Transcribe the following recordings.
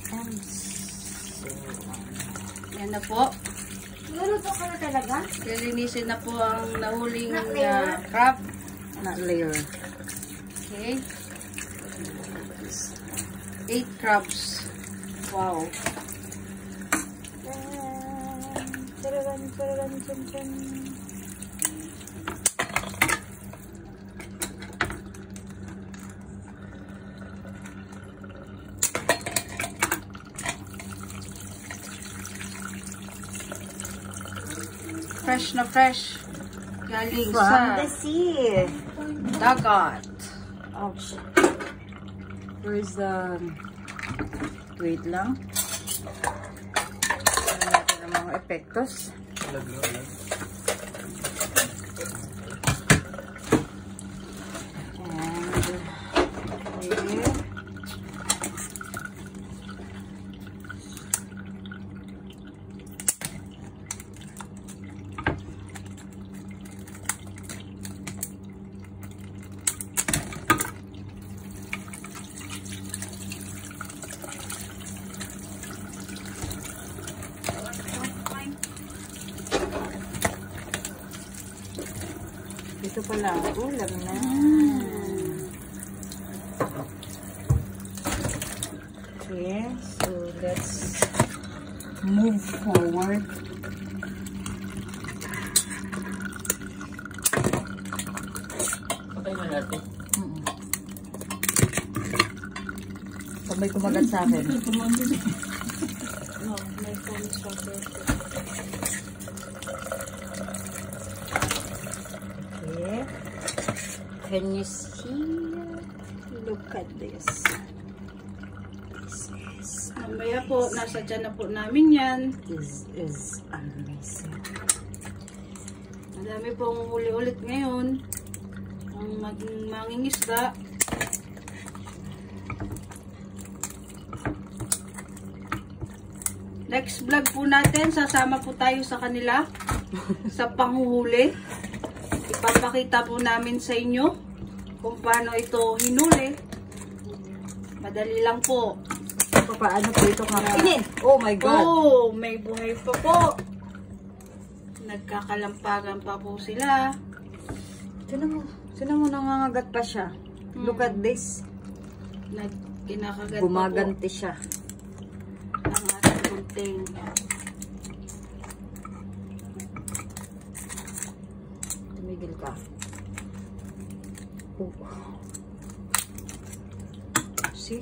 And so on. Yan na po. Naluto ka na talaga? Lilinisin na po ang nahuling crab. Not layer. Okay. 8 crabs. Wow. Fresh na fresh. Galing From sa the sea. dagat. Ouch. Where's the... Wait lang. Ano natin ang mga epektos. And here. Ito pala ang ulam na. Okay, so let's move forward. Okay na natin. Sabay kumagat sa akin. No, my phone is so perfect. Okay. Can you see? Look at this. This is Mamaya po, nasa dyan na po namin yan. This is amazing. Madami pong huli ulit ngayon. Ang mangingisda. Next vlog po natin, sasama po tayo sa kanila sa panghuhuli. Ipapakita po namin sa inyo kung paano ito hinuli. Madali lang po. Paano po ito kakainin? Oh my God! Oh, may buhay pa po. Nagkakalampagan pa po sila. Sino mo nangangagat pa siya? Look at this. Kinakagat Gumaganti siya. pa po ang ating bunting. Tumigil ka. Oh. See?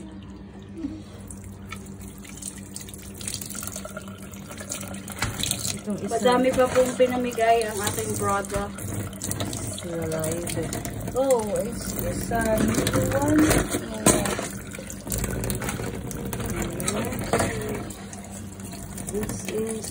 Itong isa. Madami pa pong pinamigay ang ating brother. Alive. Oh, it's a new one. This is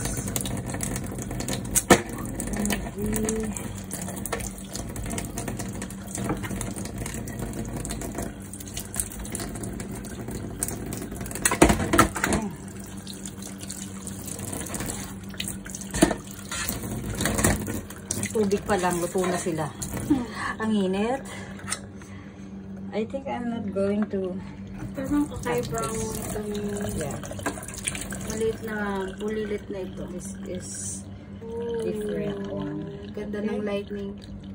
tubig pa lang, luto na sila. Ang init. I think I'm not going to... Parang kakay-brown itong Yeah. maliit na bulilit na ito. This is Ooh, different one. Ganda ng lightning.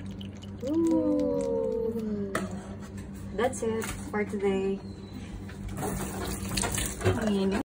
Ooh. That's it for today. Ang init.